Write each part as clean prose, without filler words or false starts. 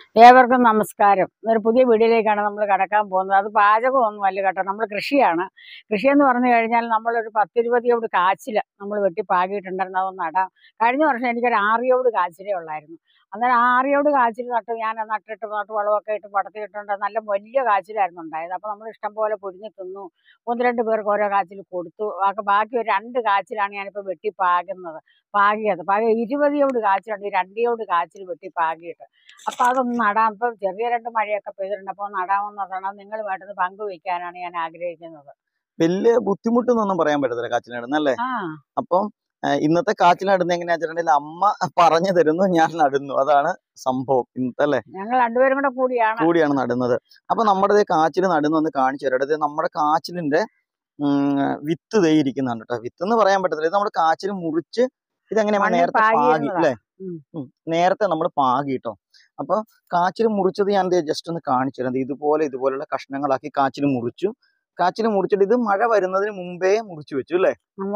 ഏവർക്കും നമസ്കാരം. ഒരു പുതിയ വീഡിയോയിലേക്കാണ് നമ്മൾ കടക്കാൻ പോകുന്നത്. അത് പാചകമൊന്നും അല്ല കേട്ടോ, നമ്മൾ കൃഷിയാണ്. കൃഷിയെന്ന് പറഞ്ഞു കഴിഞ്ഞാൽ നമ്മളൊരു 10-20 കാച്ചിൽ നമ്മൾ വെട്ടി പാകിയിട്ടുണ്ടായിരുന്നു. അതൊന്ന് നടാം. കഴിഞ്ഞ വർഷം എനിക്കൊരു 6 കാച്ചിലേ ഉള്ളായിരുന്നു. അന്നേരം 6 കാച്ചിൽ നട്ട് ഞാൻ നട്ട് വളമൊക്കെ ഇട്ട് പടത്തിയിട്ടുണ്ട്. നല്ല വലിയ കാച്ചിലായിരുന്നു ഉണ്ടായത്. അപ്പോൾ നമ്മൾ ഇഷ്ടം പോലെ പൊരിഞ്ഞ് തിന്നു. 1-2 പേർക്ക് ഓരോ കാച്ചിൽ കൊടുത്തു. ബാക്കി ഒരു 2 കാച്ചിലാണ് ഞാനിപ്പോൾ വെട്ടി പാകിയത് 20 കാച്ചിലുണ്ട്. ഈ 2 കാച്ചിൽ വെട്ടി പാകിയിട്ട് അപ്പൊ അതൊന്ന് നടാം. ഇപ്പൊ ചെറിയ 2 മഴയൊക്കെ പെയ്തിട്ടുണ്ട്. അപ്പൊ നടാമെന്ന് പറഞ്ഞാൽ നിങ്ങളുമായിട്ടൊന്ന് പങ്കുവെക്കാനാണ് ഞാൻ ആഗ്രഹിക്കുന്നത്. വലിയ ബുദ്ധിമുട്ടൊന്നും പറയാൻ പറ്റത്തില്ല കാച്ചിൽ നടുന്നല്ലേ. അപ്പം ഇന്നത്തെ കാച്ചിൽ നടുന്ന എങ്ങനെയാ വെച്ചിട്ടുണ്ടെങ്കിൽ അമ്മ പറഞ്ഞു തരുന്നു, ഞാൻ നടുന്നു. അതാണ് സംഭവം ഇന്നത്തെ അല്ലേ. ഞങ്ങൾ രണ്ടുപേരും കൂടിയാണ് നടുന്നത്. അപ്പൊ നമ്മുടെ കാച്ചിൽ നടുന്നൊന്ന് കാണിച്ചു തരാം. നമ്മുടെ കാച്ചിലിന്റെ വിത്ത് ദേ ഇരിക്കുന്നുണ്ട് കേട്ടോ. വിത്ത് എന്ന് പറയാൻ പറ്റത്തില്ല. ഇത് നമ്മുടെ കാച്ചിൽ മുറിച്ച് ഇതെങ്ങനെയാണ് നേരത്തെ പാകി അല്ലേ. നേരത്തെ നമ്മൾ പാകി കേട്ടോ. അപ്പൊ കാച്ചിൽ മുറിച്ചത് ഞാൻ ജസ്റ്റ് ഒന്ന് കാണിച്ചു തരാം. ഇതുപോലെയുള്ള കഷ്ണങ്ങളാക്കി കാച്ചിൽ മുറിച്ചു. മുറിച്ചിട്ട് ഇത് മഴ വരുന്നതിന് മുമ്പേ മുറിച്ചു വെച്ചു അല്ലേ.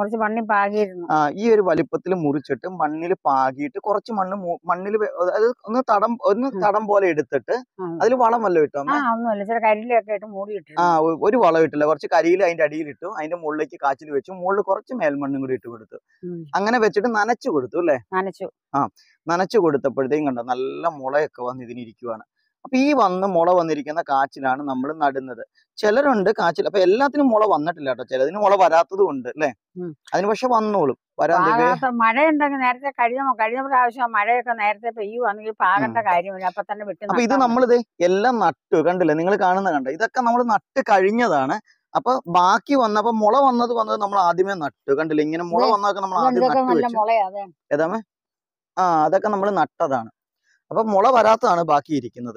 ഈ ഒരു വലിപ്പത്തിൽ മുറിച്ചിട്ട് മണ്ണിൽ പാകിയിട്ട് കുറച്ച് മണ്ണിൽ ഒന്ന് തടം പോലെ എടുത്തിട്ട് അതിൽ വളം വല്ലതും ഇട്ടോ? ഒരു വളം ഇട്ടില്ല. കുറച്ച് കരിയിൽ അതിന്റെ അടിയിലിട്ടു. അതിന്റെ മുകളിലേക്ക് കാച്ചിൽ വെച്ചു. മുകളിൽ കുറച്ച് മേൽമണ്ണും കൂടി ഇട്ട് കൊടുത്തു. അങ്ങനെ വെച്ചിട്ട് നനച്ചു കൊടുത്തു അല്ലേ. നനച്ചു കൊടുത്തപ്പോഴത്തേക്കും കണ്ടോ നല്ല മുളയൊക്കെ വന്ന് ഇതിനിരിക്കുവാണ്. അപ്പൊ ഈ മുള വന്നിരിക്കുന്ന കാച്ചിലാണ് നമ്മൾ നടുന്നത്. ചിലരുണ്ട് കാച്ചിൽ, അപ്പൊ എല്ലാത്തിനും മുള വന്നിട്ടില്ല കേട്ടോ. ചിലതിന് മുള വരാത്തതും ഉണ്ട് അല്ലേ. അതിന് പക്ഷെ വന്നോളും. മഴ ഉണ്ടെങ്കിൽ നേരത്തെ കഴിഞ്ഞ പ്രാവശ്യം മഴയൊക്കെ നേരത്തെ പെയ്യുവാണെങ്കിൽ പാകേണ്ട കാര്യമില്ല. അപ്പൊ തന്നെ വിട്ടു. അപ്പൊ ഇത് നമ്മളിത് എല്ലാം നട്ടു കണ്ടില്ലേ, നിങ്ങൾ കണ്ടോ. ഇതൊക്കെ നമ്മൾ നട്ട് കഴിഞ്ഞതാണ്. അപ്പൊ ബാക്കി വന്നപ്പോ മുള വന്നത് നമ്മൾ ആദ്യമേ നട്ടു കണ്ടില്ലേ. ഇങ്ങനെ മുള വന്നതൊക്കെ നമ്മൾ ആദ്യം നട്ടു വെച്ചു. ഏതാമേ? അതൊക്കെ നമ്മൾ നട്ടതാണ്. അപ്പൊ മുള വരാത്തതാണ് ബാക്കി ഇരിക്കുന്നത്.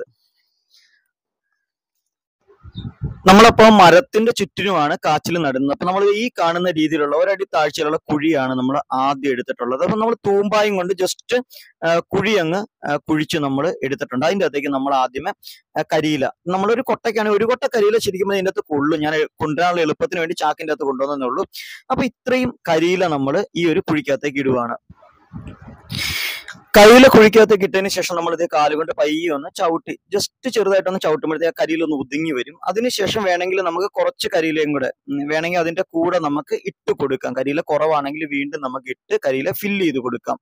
നമ്മളപ്പോ മരത്തിന്റെ ചുറ്റിനുമാണ് കാച്ചിൽ നടുന്നത്. അപ്പൊ നമ്മൾ ഈ കാണുന്ന രീതിയിലുള്ള ഒരടി താഴ്ചയിലുള്ള കുഴിയാണ് നമ്മൾ ആദ്യം എടുത്തിട്ടുള്ളത്. അപ്പൊ നമ്മൾ തൂമ്പായും കൊണ്ട് ജസ്റ്റ് കുഴി അങ്ങ് കുഴിച്ച് നമ്മൾ എടുത്തിട്ടുണ്ട്. അതിന്റെ അകത്തേക്ക് നമ്മൾ ആദ്യമേ കരിയില, നമ്മളൊരു കൊട്ടയ്ക്കാണ്, ഒരു കൊട്ട കരിയില ശരിക്കും ഇതിന്റെ അകത്ത് കൊള്ളും. ഞാൻ കൊണ്ടുവരാനുള്ള എളുപ്പത്തിന് വേണ്ടി ചാക്കിന്റെ അകത്ത് കൊണ്ടുവന്നേ ഉള്ളൂ. അപ്പൊ ഇത്രയും കരിയില നമ്മൾ ഈ ഒരു കുഴിക്കകത്തേക്ക് ഇടുവാണ്. കരിയില കുഴിക്കകത്തേക്ക് ഇട്ടതിന് ശേഷം നമ്മൾ ഇത് കാലുകൊണ്ട് പയ്യെ ഒന്ന് ചവിട്ടി ജസ്റ്റ് ചെറുതായിട്ടൊന്ന് ചവിട്ടുമ്പോഴത്തേക്ക് ആ കരിയിലൊന്ന് ഒതുങ്ങി വരും. അതിനുശേഷം വേണമെങ്കിൽ നമുക്ക് കുറച്ച് കരിയിലയും കൂടെ വേണമെങ്കിൽ അതിന്റെ കൂടെ നമുക്ക് ഇട്ട് കൊടുക്കാം. കരിയില കുറവാണെങ്കിൽ വീണ്ടും നമുക്ക് ഇട്ട് കരിയില ഫില്ല് ചെയ്ത് കൊടുക്കാം.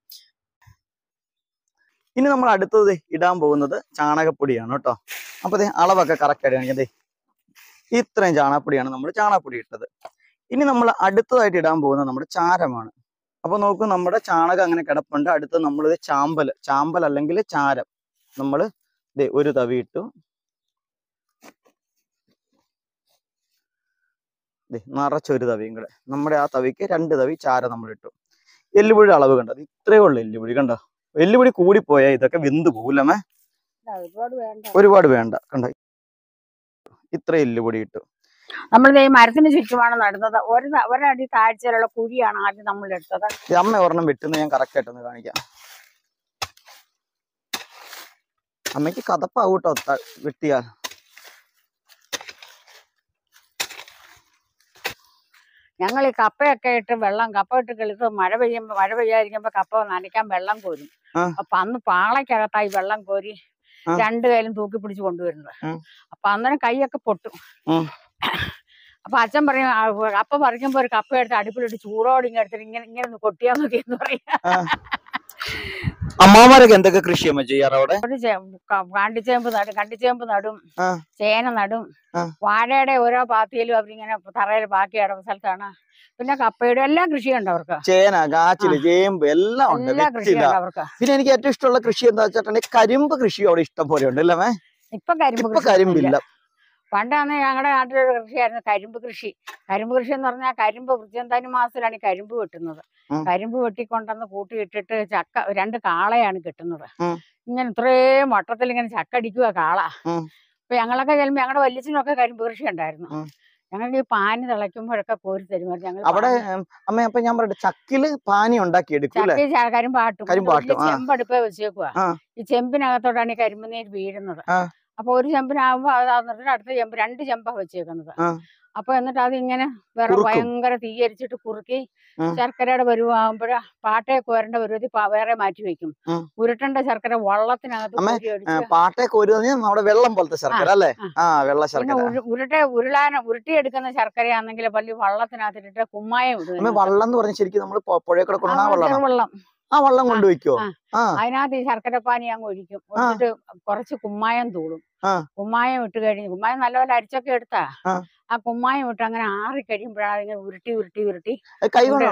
ഇനി നമ്മൾ അടുത്തത് ഇടാൻ പോകുന്നത് ചാണകപ്പൊടിയാണ് കേട്ടോ. അപ്പൊ അളവൊക്കെ കറക്റ്റ് ആയിട്ട് കാണിക്കാം. ഇത്രയും ചാണകപ്പൊടിയാണ് നമ്മൾ ചാണകപ്പൊടി ഇട്ടത്. ഇനി നമ്മൾ അടുത്തതായിട്ട് ഇടാൻ പോകുന്നത് നമ്മുടെ ചാരമാണ്. അപ്പൊ നോക്കൂ, നമ്മുടെ ചാണകം അങ്ങനെ കിടപ്പുണ്ട്. അടുത്ത് നമ്മളിത് ചാമ്പൽ അല്ലെങ്കിൽ ചാരം നമ്മൾ ഒരു തവി ഇട്ടു. നിറച്ചൊരു തവിയും കൂടെ, നമ്മുടെ ആ തവിക്ക് 2 തവി ചാരം നമ്മൾ ഇട്ടു. എല്ലുപൊടി അളവ് കണ്ടത് ഇത്രയേ ഉള്ളു. എല്ലുപൊടി കണ്ടോ, എല്ലുപൊടി കൂടിപ്പോയാൽ ഇതൊക്കെ വെന്ത് പോകൂലമേ. ഒരുപാട് വേണ്ട കണ്ടോ, ഇത്ര എല്ലുപൊടി ഇട്ടു. നമ്മൾ ഈ മരത്തിന് ചുറ്റുമാണ് നടുന്നത്. ഒരടി താഴ്ചയിലുള്ള കുഴിയാണ് ആദ്യം നമ്മൾ എടുത്തത്. അമ്മ ഒരെണ്ണം വെട്ടുന്നത് ഞാൻ കറക്റ്റ് ആയിട്ടൊന്ന് കാണിക്കാം. അമ്മയ്ക്ക് കഥപ്പാവൂട്ടോ വെട്ടിയാൽ. ഞങ്ങൾ ഈ കപ്പയൊക്കെ ഇട്ട് കപ്പ ഇട്ട് കിളിത്ത് മഴ പെയ്യാതിരിക്കുമ്പോ കപ്പ നനയ്ക്കാൻ വെള്ളം കോരും. അപ്പൊ അന്ന് പാളയ്ക്കകത്തായി വെള്ളം കോരി 2 കൈയിലും തൂക്കി പിടിച്ച് കൊണ്ടുവരുന്നത്. അപ്പൊ അന്നേരം കൈയൊക്കെ പൊട്ടും. അപ്പൊ അച്ഛൻ പറയും, കപ്പ പറിക്കുമ്പോ ഒരു കപ്പ എടുത്ത് അടുപ്പിലിട്ട് ചൂടോടെ എടുത്തിട്ട് ഇങ്ങനെ കൊട്ടിയാ മതി എന്ന് പറയാ. അമ്മമാരൊക്കെ എന്തൊക്കെ കൃഷി ചെയ്യാറ് അവിടെ? കണ്ടിച്ചേമ്പ് നടും, ചേന നടും, വാഴയുടെ ഓരോ പാത്തിയിലും അവരിങ്ങനെ തറയിൽ ബാക്കി ഇടന്ന സ്ഥലത്താണ്. പിന്നെ കപ്പയുടെ എല്ലാ കൃഷിയുണ്ട് അവർക്ക്. ചേന, കാച്ചില്, ചേമ്പ് എല്ലാം ഉണ്ട്. പിന്നെ എനിക്ക് ഏറ്റവും ഇഷ്ടമുള്ള കൃഷി എന്താ വെച്ചിട്ടുണ്ടെങ്കിൽ കരിമ്പ് കൃഷി അവിടെ ഇഷ്ടം പോലെ ഉണ്ട് അല്ലേ. ഇപ്പൊ കരിമ്പില്ല. പണ്ടാണ് ഞങ്ങളുടെ നാട്ടിലൊരു കൃഷിയായിരുന്നു കരിമ്പ് കൃഷി. കരിമ്പ് കൃഷി എന്ന് പറഞ്ഞാൽ കരിമ്പ് വൃശ്ചികധനു മാസത്തിലാണ് ഈ കരിമ്പ് വെട്ടുന്നത്. കരിമ്പ് വെട്ടിക്കൊണ്ടെന്ന് കൂട്ടിയിട്ടിട്ട് 2 കാളയാണ് കിട്ടുന്നത്. ഇങ്ങനെ ഇത്രയും വട്ടത്തിൽ ഇങ്ങനെ ചക്കടിക്കുക കാള. അപ്പൊ ഞങ്ങളൊക്കെ ചെല്ലുമ്പോ ഞങ്ങളുടെ വല്യച്ഛനൊക്കെ കരിമ്പ് കൃഷി ഉണ്ടായിരുന്നു. ഞങ്ങൾക്ക് ഈ പാനി തിളയ്ക്കുമ്പോഴൊക്കെ കോരി തരുമായിരുന്നു. ഞങ്ങൾ അവിടെ അമ്മ അപ്പൊ ഞാൻ പറയട്ടെ, ചക്കില് പാനി ഉണ്ടാക്കി എടുക്കും. കരിമ്പാട്ടും ചെമ്പടുപ്പേ വെച്ചേക്കുക. ഈ ചെമ്പിനകത്തോടാണ് ഈ കരിമ്പ് നീര് വീഴുന്നത്. അപ്പൊ ഒരു ചെമ്പിനാകുമ്പോ അത് എന്നിട്ട് അടുത്ത ചെമ്പ് 2 ചെമ്പാ വെച്ചേക്കുന്നത്. അപ്പൊ എന്നിട്ട് അതിങ്ങനെ വേറെ ഭയങ്കര തീയരിച്ചിട്ട് കുറുക്കി ശർക്കരയുടെ പരുവാകുമ്പോഴ പാട്ടയെ കോരേണ്ട പരുവത്തിൽ വേറെ മാറ്റി വെക്കും. ഉരുട്ടേണ്ട ശർക്കര വള്ളത്തിനകത്ത് പാട്ടയെ കോരുന്നത് നമ്മുടെ വെള്ളം പോലത്തെ ശർക്കര അല്ലേ? വെള്ള ശർക്കര. ഉരുട്ടിയെടുക്കുന്ന ശർക്കരയാണെങ്കിൽ വലിയ വള്ളത്തിനകത്തിട്ട് കുമ്മായം ഇടും. വള്ളം എന്ന് പറഞ്ഞാൽ ശരിക്കും നമ്മൾ പുഴയെ കിടക്കുന്ന വെള്ളം. ആ വെള്ളം കൊണ്ടുവയ്ക്കോ? അതിനകത്ത് ഈ ശർക്കരപ്പാനി അങ്ങ് ഒഴിക്കും. ഒഴിച്ചിട്ട് കുറച്ച് കുമ്മായം തൂളും. കുമ്മായം ഇട്ട് കഴിഞ്ഞ് കുമ്മായം നല്ലപോലെ അരിച്ചൊക്കെ എടുത്താ ആ കുമ്മായം ഇട്ട് അങ്ങനെ ആറിക്കഴിയുമ്പോഴാണ് അതിങ്ങനെ ഉരുട്ടി ഉരുട്ടി ഉരുട്ടി കൈ കൊണ്ട്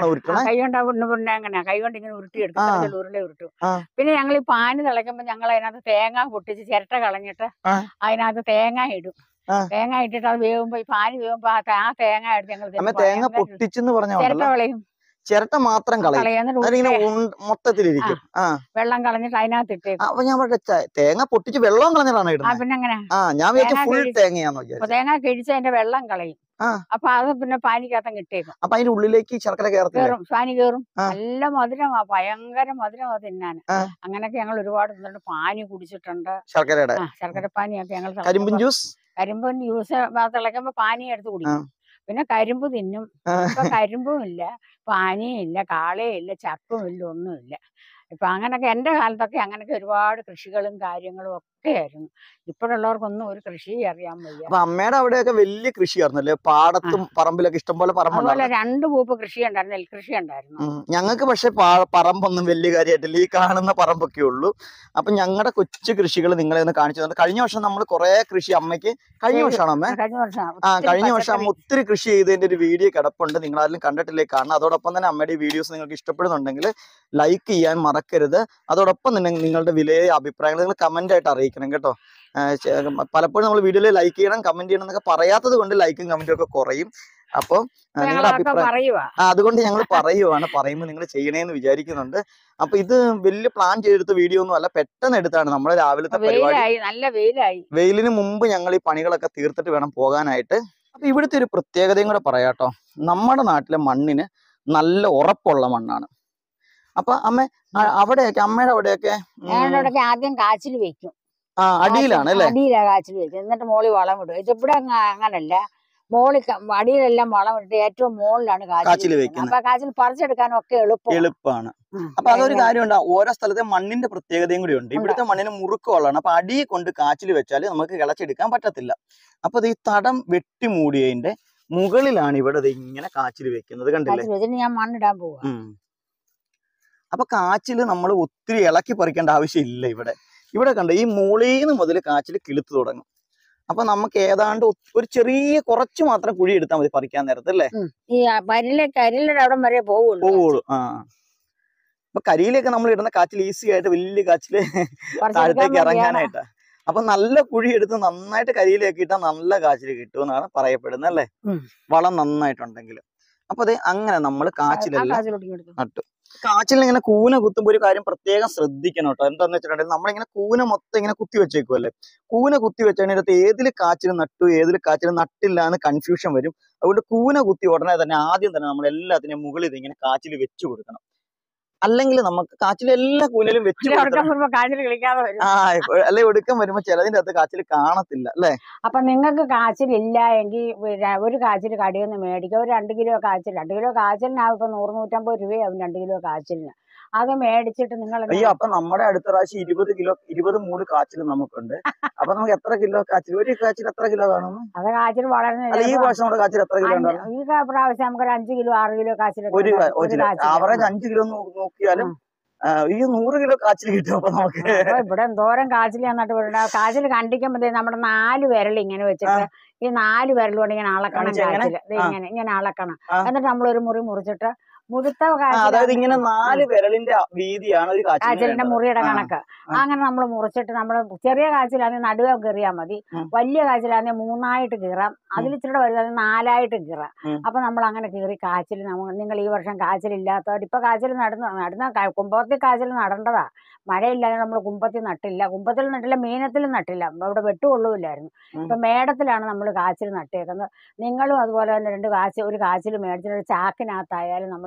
എങ്ങനെയാ കൈ കൊണ്ട് ഇങ്ങനെ ഉരുട്ടി എടുക്കും. ഉരുള ഉരുട്ടും. പിന്നെ ഞങ്ങൾ ഈ പാനി തിളയ്ക്കുമ്പോ ഞങ്ങൾ അതിനകത്ത് തേങ്ങ പൊട്ടിച്ച് ചിരട്ട കളഞ്ഞിട്ട് അതിനകത്ത് തേങ്ങ ഇടും. തേങ്ങ ഇട്ടിട്ട് അത് വേകുമ്പോ ഈ പാനി വേകുമ്പോ ആ തേങ്ങ എടുത്ത് ഞങ്ങൾ തേങ്ങ പൊട്ടിച്ചെന്ന് പറഞ്ഞ ചിരട്ട കളയും. ചിരട്ട മാത്രം മൊത്തത്തിലിരിക്കും. വെള്ളം കളഞ്ഞിട്ട് അതിനകത്ത് ഇട്ടേക്കും. അപ്പൊ ഞാൻ തേങ്ങ പൊട്ടിച്ച് വെള്ളം കളഞ്ഞിട്ടാണ് ഇടുന്നത്. പിന്നെ അങ്ങനെ ഞാൻ ഫുൾ തേങ്ങയാന്ന്. തേങ്ങ കിഴിച്ച് അതിന്റെ വെള്ളം കളയും. അപ്പൊ അത് പിന്നെ പാനിക്കകത്തങ്ങ് ഇട്ടേക്കും. അപ്പൊ അതിന്റെ ഉള്ളിലേക്ക് ശർക്കര കയറും. പാനി കയറും. നല്ല മധുരമാ, ഭയങ്കര മധുരമാ തിന്നാൻ. അങ്ങനൊക്കെ ഞങ്ങൾ ഒരുപാട് തിന്നിട്ട് പാനി കുടിച്ചിട്ടുണ്ട്. ശർക്കര പാനിയൊക്കെ ഞങ്ങൾ കരിമ്പൻ ജ്യൂസ് തിളയ്ക്കുമ്പോ പാനി എടുത്ത് കുടിക്കും. പിന്നെ കരിമ്പ് തിന്നും. ഇപ്പൊ കരിമ്പും ഇല്ല, പാനിയും ഇല്ല, കാളയും ഇല്ല, ചപ്പും ഇല്ല, ഒന്നുമില്ല. ഇപ്പൊ അങ്ങനൊക്കെ എന്റെ കാലത്തൊക്കെ അങ്ങനൊക്കെ ഒരുപാട് കൃഷികളും കാര്യങ്ങളും ഒക്കെ ആയിരുന്നു. ഇപ്പോഴുള്ളവർക്കൊന്നും ഒരു കൃഷി അറിയാൻ വയ്യ. അപ്പൊ അമ്മയുടെ അവിടെയൊക്കെ വലിയ കൃഷിയായിരുന്നല്ലേ? പാടത്തും പറമ്പിലൊക്കെ ഇഷ്ടംപോലെ അതുപോലെ 2 പൂപ്പ് കൃഷി ഉണ്ടായിരുന്നു, നെൽകൃഷി ഉണ്ടായിരുന്നു. ഞങ്ങൾക്ക് പക്ഷെ പറമ്പൊന്നും വലിയ കാര്യമായിട്ടില്ല, ഈ കാണുന്ന പറമ്പൊക്കെ ഉള്ളൂ. അപ്പൊ ഞങ്ങളുടെ കൊച്ചു കൃഷികൾ നിങ്ങളെ ഒന്ന് കാണിച്ചു തന്നെ. കഴിഞ്ഞ വർഷം നമ്മൾ കുറെ കൃഷി അമ്മയ്ക്ക് കഴിഞ്ഞ വർഷമാണോ അമ്മ? കഴിഞ്ഞ വർഷം അമ്മ ഒത്തിരി കൃഷി ചെയ്തതിന്റെ ഒരു വീഡിയോ കിടപ്പുണ്ട്. നിങ്ങൾ ആരെങ്കിലും കണ്ടിട്ടില്ലേ കാണണം. അതോടൊപ്പം തന്നെ അമ്മയുടെ വീഡിയോസ് നിങ്ങൾക്ക് ഇഷ്ടപ്പെടുന്നുണ്ടെങ്കിൽ ലൈക്ക് ചെയ്യാൻ മറക്കരുത്. അതോടൊപ്പം തന്നെ നിങ്ങളുടെ വിലയേറിയ അഭിപ്രായങ്ങൾ നിങ്ങൾ കമന്റ് ആയിട്ട് അറിയിക്കണം കേട്ടോ. പലപ്പോഴും നമ്മൾ വീഡിയോയിൽ ലൈക്ക് ചെയ്യണം, കമന്റ് ചെയ്യണം എന്നൊക്കെ പറയാത്തത് കൊണ്ട് ലൈക്കും കമന്റും ഒക്കെ കുറയും. അപ്പൊ നിങ്ങളുടെ അഭിപ്രായം അതുകൊണ്ട് ഞങ്ങൾ പറയുമ്പോൾ നിങ്ങൾ ചെയ്യണേന്ന് വിചാരിക്കുന്നുണ്ട്. അപ്പൊ ഇത് വലിയ പ്ലാൻ ചെയ്തെടുത്ത വീഡിയോ ഒന്നും അല്ല, പെട്ടെന്ന് എടുത്താണ് നമ്മുടെ രാവിലത്തെ പരിപാടി. വെയിലിന് മുമ്പ് ഞങ്ങൾ ഈ പണികളൊക്കെ തീർത്തിട്ട് വേണം പോകാനായിട്ട്. അപ്പൊ ഇവിടുത്തെ ഒരു പ്രത്യേകതയും കൂടെ പറയാട്ടോ. നമ്മുടെ നാട്ടിലെ മണ്ണിന് നല്ല ഉറപ്പുള്ള മണ്ണാണ്. അപ്പൊ അവിടെയൊക്കെ അമ്മയുടെ അവിടെയൊക്കെ ആദ്യം കാച്ചിൽ വെക്കും. അടിയിലാണ് അല്ലേ? അടിയിലാ കാച്ചിൽ വെക്കും. എന്നിട്ട് മോളി വളം ഇടും. ഇവിടെ അങ്ങനല്ല, മോളി അടിയിലെല്ലാം വളം ഇട്ട് ഏറ്റവും മുകളിലാണ് കാച്ചിൽ വെക്കുന്നത്. അപ്പൊ കാച്ചിൽ പറിച്ചെടുക്കാനും ഒക്കെ എളുപ്പമാണ്. അപ്പൊ അതൊരു കാര്യമുണ്ട്, ഓരോ സ്ഥലത്തെ മണ്ണിന്റെ പ്രത്യേകതയും കൂടി ഉണ്ട്. ഇവിടുത്തെ മണ്ണിന് മുറുക്കമുള്ളതാണ്. അപ്പൊ അടിയെ കൊണ്ട് കാച്ചിൽ വെച്ചാൽ നമുക്ക് കിളച്ചെടുക്കാൻ പറ്റത്തില്ല. അപ്പൊ ഈ തടം വെട്ടി മൂടിയതിന്റെ മുകളിലാണ് ഇവിടെ ഇങ്ങനെ കാച്ചിൽ വെക്കുന്നത്. കണ്ടില്ലേ? ഞാൻ മണ്ണിടാൻ പോവാ. അപ്പൊ കാച്ചില് നമ്മൾ ഒത്തിരി ഇളക്കി പറിക്കേണ്ട ആവശ്യമില്ല. ഇവിടെ കണ്ട ഈ മൂളീന്ന് മുതൽ കാച്ചില് കിളുത്ത് തുടങ്ങും. അപ്പൊ നമുക്ക് ഏതാണ്ട് ഒരു ചെറിയ കുറച്ച് മാത്രം കുഴി എടുത്താൽ മതി പറിക്കാൻ നേരത്തെ അല്ലേ? ഈ കരിയിലയുടെ അവിടം വരെ പോവുള്ളൂ. അപ്പൊ കരിയിലൊക്കെ നമ്മൾ ഇടുന്ന കാച്ചിൽ ഈസി ആയിട്ട് വലിയ കാച്ചില് താഴത്തേക്ക് ഇറങ്ങാനായിട്ടാ. അപ്പൊ നല്ല കുഴി എടുത്ത് നന്നായിട്ട് കരിയിലേക്ക് ഇട്ടാൽ നല്ല കാച്ചില് കിട്ടും എന്നാണ് പറയപ്പെടുന്നത് അല്ലേ? വളം നന്നായിട്ടുണ്ടെങ്കിൽ. അപ്പൊ അതെ, അങ്ങനെ നമ്മൾ കാച്ചിലെല്ലാം നട്ടു. കാച്ചിൽ ഇങ്ങനെ കൂന കുത്തുമ്പോ ഒരു കാര്യം പ്രത്യേകം ശ്രദ്ധിക്കണം കേട്ടോ. എന്താന്ന് വെച്ചിട്ടുണ്ടെങ്കിൽ നമ്മളിങ്ങനെ കൂന മൊത്തം ഇങ്ങനെ കുത്തി വെച്ചേക്കുമല്ലേ. കൂന കുത്തി വെച്ചതിനകത്ത് ഏതിൽ കാച്ചിൽ നട്ടു ഏതിൽ കാച്ചിൽ നട്ടില്ല എന്ന് കൺഫ്യൂഷൻ വരും. അതുകൊണ്ട് കൂന കുത്തി ഉടനെ തന്നെ ആദ്യം തന്നെ നമ്മൾ എല്ലാത്തിനും മുകളിൽ ഇങ്ങനെ കാച്ചിൽ വെച്ചു കൊടുക്കണം. അല്ലെങ്കിൽ നമുക്ക് കാച്ചിൽ എല്ലാ കൂനലും വെച്ച് അല്ലെ ഒടുക്കം വരുമ്പോ ചിലതിന്റെ അകത്ത് കാച്ചിൽ കാണത്തില്ല അല്ലെ? അപ്പൊ നിങ്ങൾക്ക് കാച്ചിലില്ല എങ്കിൽ ഒരു കാച്ചിൽ കടയിൽ നിന്ന് മേടിക്കുക. ഒരു 2 കിലോ കാച്ചിൽ, 2 കിലോ കാച്ചിലിനാവും ഇപ്പൊ 100-150 രൂപയാവും 2 കിലോ കാച്ചിലിന്. അത് മേടിച്ചിട്ട് നിങ്ങൾ അപ്പൊ നമ്മുടെ അടുത്ത പ്രാവശ്യം 20 മൂട് കാച്ചിൽ നമുക്കുണ്ട്. അപ്പൊ നമുക്ക് എത്ര കിലോ കാച്ചിൽ, ഒരു കാച്ചിൽ എത്ര കിലോ കാണും? അത് കാച്ചിൽ വളർന്ന ഈ പ്രാവശ്യം നമ്മുടെ കാച്ചിൽ എത്ര കിലോ ഉണ്ടാവും? ഈ പ്രാവശ്യം നമുക്ക് 5 കിലോ 6 കിലോ കാച്ചിൽ, ആവറേജ് 5 കിലോ നോക്കിയാലും ഈ 100 കിലോ കാച്ചിൽ കിട്ടും. അപ്പൊ നമുക്ക് ഇവിടെ എന്തോരം കാച്ചിൽ നട്ട് കാച്ചിൽ കണ്ടിക്കുമ്പോ നമ്മുടെ 4 വിരൽ ഇങ്ങനെ വെച്ചിട്ട് ഈ 4 വിരൽ കൊണ്ട് ഇങ്ങനെ അളക്കണം. കാച്ചിൽ ഇങ്ങനെ അളക്കണം. എന്നിട്ട് നമ്മളൊരു മുറി മുറിച്ചിട്ട് മുഴുത്ത അതായത് ഇങ്ങനെ 4 വിരലിന്റെ വീതിയാണ് ഒരു കാച്ചിലിന്റെ മുറിയുടെ കണക്ക്. അങ്ങനെ നമ്മൾ മുറിച്ചിട്ട് നമ്മൾ ചെറിയ കാച്ചിലാണെങ്കിൽ നടുവ കീറിയാൽ മതി, വലിയ കാച്ചിലാണെങ്കിൽ 3 ആയിട്ട് കീറാം, അതിലിച്ചിരി വലുതാണെങ്കിൽ 4 ആയിട്ട് കീറാം. അപ്പൊ നമ്മൾ അങ്ങനെ കീറി കാച്ചിൽ നിങ്ങൾ ഈ വർഷം കാച്ചിലില്ലാത്തവർ ഇപ്പൊ കാച്ചിൽ നടുന്ന കുമ്പത്തിൽ കാച്ചിൽ നടേണ്ടതാ. മഴയില്ലാതെ നമ്മൾ കുമ്പത്തിൽ നട്ടില്ല, കുമ്പത്തിൽ നട്ടില്ല, മീനത്തിലും നട്ടില്ല, ഇവിടെ വെട്ടുകൊള്ളൂല്ലായിരുന്നു. ഇപ്പൊ മേടത്തിലാണ് നമ്മൾ കാച്ചിൽ നട്ടേക്കുന്നത്. നിങ്ങളും അതുപോലെ തന്നെ ഒരു കാച്ചിൽ മേടിച്ചിട്ട് ചാക്കിനകത്തായാലും നമ്മൾ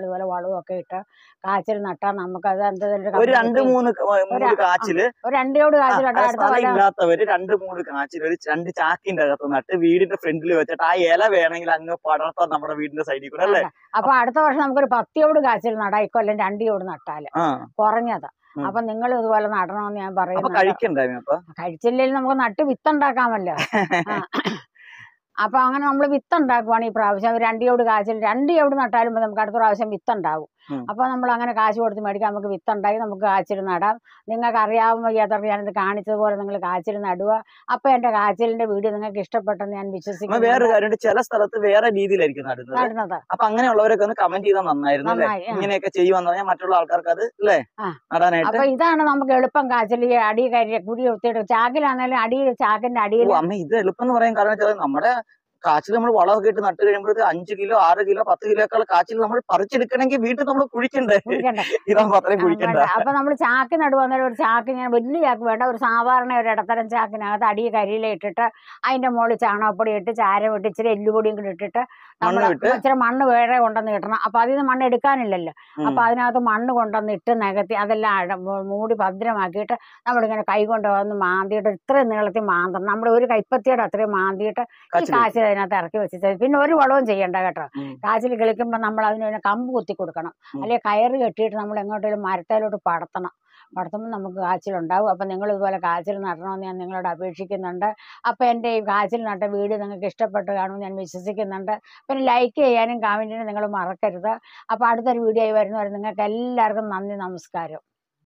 ഇതുപോലെ വളമൊക്കെ ഇട്ട് കാച്ചിൽ നട്ടാൽ നമുക്കത് ഒരു 2-3 മൂട് കാച്ചില് ഒരു 2 ചോട് കാച്ചിൽ നട്ടാൽ അടുത്ത കൊല്ലം ഇല്ലാത്തവര് 2-3 കാച്ചിൽ ഒരു 2 ചാക്കിന്റെ അകത്ത് നട്ട് വീടിന്റെ ഫ്രണ്ടിൽ വെച്ചിട്ട് ആ ഇല വേണമെങ്കിൽ അങ്ങ് പടർത്താം നമ്മുടെ വീടിന്റെ സൈഡിൽ കൂടെ അല്ലേ. അപ്പൊ അടുത്ത വർഷം നമുക്കൊരു 10 ചോട് കാച്ചിൽ നടാം, ഇക്കൊല്ലം 2 ചോട് നട്ടാല് കുറഞ്ഞത്. അപ്പൊ നിങ്ങൾ ഇതുപോലെ നടണമെന്ന് ഞാൻ പറയുന്നു. കഴിച്ചില്ലെങ്കിൽ നമുക്ക് നട്ട് വിത്തുണ്ടാക്കാമല്ലോ. അപ്പൊ അങ്ങനെ നമ്മൾ വിത്തുണ്ടാക്കുവാണ് ഈ പ്രാവശ്യം. 2 ചോട് കാച്ചിൽ 2 ചോട് നട്ടാലും നമുക്ക് അടുത്ത പ്രാവശ്യം വിത്തുണ്ടാവും. അപ്പൊ നമ്മൾ അങ്ങനെ കാശ് കൊടുത്ത് മേടിക്കാം, നമുക്ക് വിത്തുണ്ടായി നമുക്ക് കാച്ചിൽ നടാം. നിങ്ങൾക്ക് അറിയാവുന്ന യാത്ര ഞാനിത് കാണിച്ചതുപോലെ നിങ്ങൾ കാച്ചിൽ നടുക. അപ്പൊ എന്റെ കാച്ചിലിന്റെ വീഡിയോ നിങ്ങൾക്ക് ഇഷ്ടപ്പെട്ടെന്ന് ഞാൻ വിശ്വസിക്കുന്നു. വേറെ കാര്യമുണ്ട്, ചില സ്ഥലത്ത് വേറെ രീതിയിലായിരിക്കും നടുന്നത്. അപ്പൊ അങ്ങനെയുള്ളവരൊക്കെ ഒന്ന് കമന്റ് ചെയ്താൽ നന്നായിരുന്നു. ഇങ്ങനെയൊക്കെ ചെയ്യുവാന്ന് പറഞ്ഞാൽ മറ്റുള്ള ആൾക്കാർക്ക് അത് അല്ലേ നടാനായിട്ട്. അപ്പൊ ഇതാണ് നമുക്ക് എളുപ്പം കാച്ചിൽ. അടി കുടി കുത്തിയിട്ട് ചാക്കിലാണെങ്കിലും ചാക്കിന്റെ അടിയിൽ. അമ്മ ഇത് എളുപ്പം എന്ന് പറയാൻ കാരണം വെച്ചാൽ നമ്മുടെ കാച്ചിൽ നമ്മൾ വളമൊക്കെ ഇട്ട് നട്ട് കഴിയുമ്പോഴത്തെ 5 കിലോ 6 കിലോ 10 കിലോക്കാൾ കാച്ചിൽ നമ്മൾ പറിച്ചെടുക്കണമെങ്കിൽ വീട്ടിൽ നമ്മൾ കുഴിക്കണ്ടേ. ഇതാകുമ്പോ അത്രയും കുഴിക്കണ്ട. അപ്പൊ നമ്മൾ ചാക്ക് നടുവന്നേരം ഒരു ചാക്ക് ഞാൻ വലിയ ചാക്ക് വേണ്ട, ഒരു സാധാരണ ഒരു ഇടത്തരം ചാക്കിനകത്ത് അടി കരിയില ഇട്ടിട്ട് അതിന്റെ മുകളിൽ ചാണകപ്പൊടി ഇട്ട് ചാരം ഇട്ട് ഇച്ചിരി എല്ലുപൊടിയും കൂടി ഇട്ടിട്ട് നമ്മൾ ഇച്ചിരി മണ്ണ് വേറെ കൊണ്ടുവന്ന് കിട്ടണം. അപ്പൊ അതിൽ നിന്ന് മണ്ണ് എടുക്കാനില്ലല്ലോ. അപ്പൊ അതിനകത്ത് മണ്ണ് കൊണ്ടുവന്ന് ഇട്ട് നികത്തി അതെല്ലാം മൂടി ഭദ്രമാക്കിയിട്ട് നമ്മളിങ്ങനെ കൈ കൊണ്ട് വന്ന് മാന്തിയിട്ട് ഇത്രയും നീളത്തിൽ മാന്തണം. നമ്മുടെ ഒരു കൈപ്പത്തിയുടെ അത്രയും മാന്തിയിട്ട് ഈ കാച്ചിൽ അതിനകത്ത് ഇറക്കി വെച്ചിട്ട് പിന്നെ ഒരു വളവും ചെയ്യണ്ട കേട്ടോ. കാച്ചിൽ കിളിക്കുമ്പോൾ നമ്മൾ അതിന് കമ്പ് കുത്തി കൊടുക്കണം, അല്ലെങ്കിൽ കയറ് കെട്ടിയിട്ട് നമ്മൾ എങ്ങോട്ടേലും മരത്തേലോട്ട് പടത്തുമ്പോൾ നമുക്ക് കാച്ചിലുണ്ടാവും. അപ്പം നിങ്ങൾ ഇതുപോലെ കാച്ചിൽ നടണമെന്ന് ഞാൻ നിങ്ങളോട് അപേക്ഷിക്കുന്നുണ്ട്. അപ്പം എൻ്റെ ഈ കാച്ചിൽ നട്ട വീഡിയോ നിങ്ങൾക്ക് ഇഷ്ടപ്പെട്ട് കാണുമെന്ന് ഞാൻ വിശ്വസിക്കുന്നുണ്ട്. പിന്നെ ലൈക്ക് ചെയ്യാനും കമൻറ്റിനും നിങ്ങൾ മറക്കരുത്. അപ്പോൾ അടുത്തൊരു വീഡിയോ ആയി വരുന്നവരെ നിങ്ങൾക്ക് എല്ലാവർക്കും നന്ദി, നമസ്കാരം.